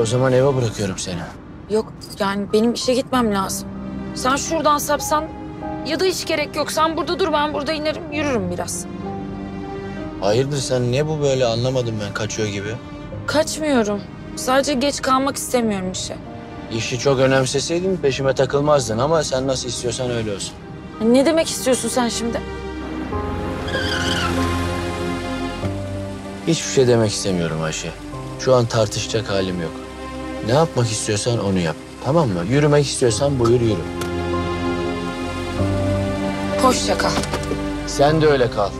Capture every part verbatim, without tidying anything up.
o zaman eve bırakıyorum seni. Yok yani benim işe gitmem lazım. Sen şuradan sapsan ya da hiç gerek yok. Sen burada dur, ben burada inerim yürürüm biraz. Hayırdır sen, niye bu böyle, anlamadım ben, kaçıyor gibi. Kaçmıyorum. Sadece geç kalmak istemiyorum işe. İşi çok önemseseydin peşime takılmazdın ama sen nasıl istiyorsan öyle olsun. Ne demek istiyorsun sen şimdi? Hiçbir şey demek istemiyorum Ayşe. Şu an tartışacak halim yok. Ne yapmak istiyorsan onu yap. Tamam mı? Yürümek istiyorsan buyur yürü. Hoşça kal. Sen de öyle kal.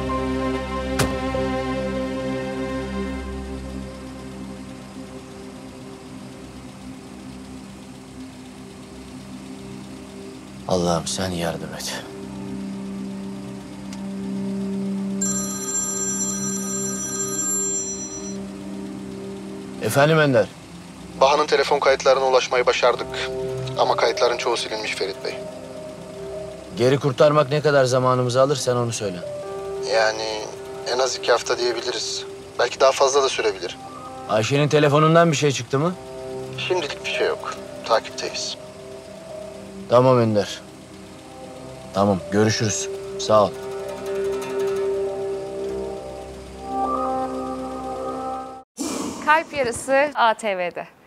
Allah'ım sen yardım et. Efendim Ender. Baha'nın telefon kayıtlarına ulaşmayı başardık. Ama kayıtların çoğu silinmiş Ferit Bey. Geri kurtarmak ne kadar zamanımızı alır sen onu söyle. Yani en az iki hafta diyebiliriz. Belki daha fazla da sürebilir. Ayşe'nin telefonundan bir şey çıktı mı? Şimdilik bir şey yok. Takipteyiz. Tamam Ender. Tamam, görüşürüz. Sağ ol. Kalp Yarısı A T V'de.